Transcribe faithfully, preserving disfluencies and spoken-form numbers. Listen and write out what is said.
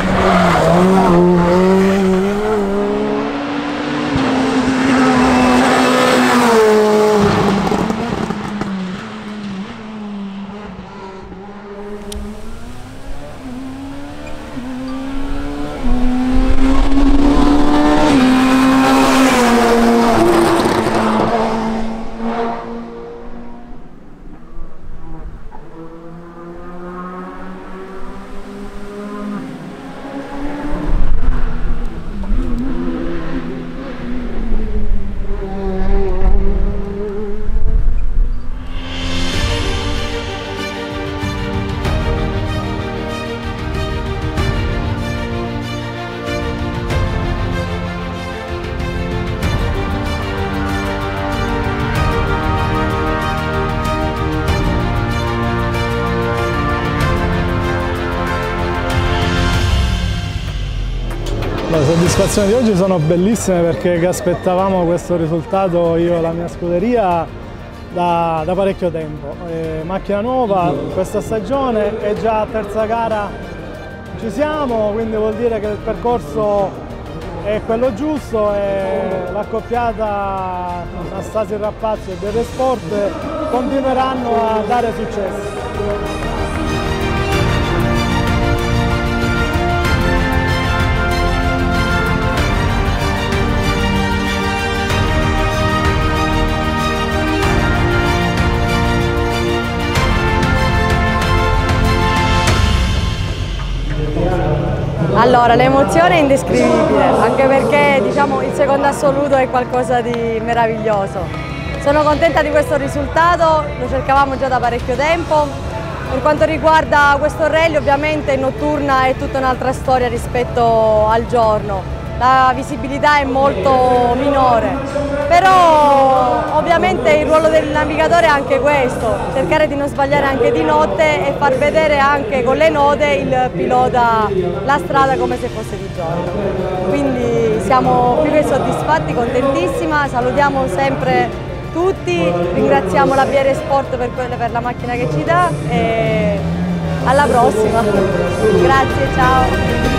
Le soddisfazioni di oggi sono bellissime perché aspettavamo questo risultato io e la mia scuderia da, da parecchio tempo. Eh, macchina nuova, questa stagione è già a terza gara ci siamo, quindi vuol dire che il percorso è quello giusto e l'accoppiata Anastasi Rappazzo e Bebe Sport continueranno a dare successo. Allora, l'emozione è indescrivibile, anche perché diciamo, il secondo assoluto è qualcosa di meraviglioso. Sono contenta di questo risultato, lo cercavamo già da parecchio tempo. Per quanto riguarda questo rally, ovviamente in notturna è tutta un'altra storia rispetto al giorno. La visibilità è molto minore, però ovviamente il ruolo del navigatore è anche questo, cercare di non sbagliare anche di notte e far vedere anche con le note il pilota la strada come se fosse di giorno. Quindi siamo più che soddisfatti, contentissima, salutiamo sempre tutti, ringraziamo la B R Sport per, quelle, per la macchina che ci dà e alla prossima. Grazie, ciao!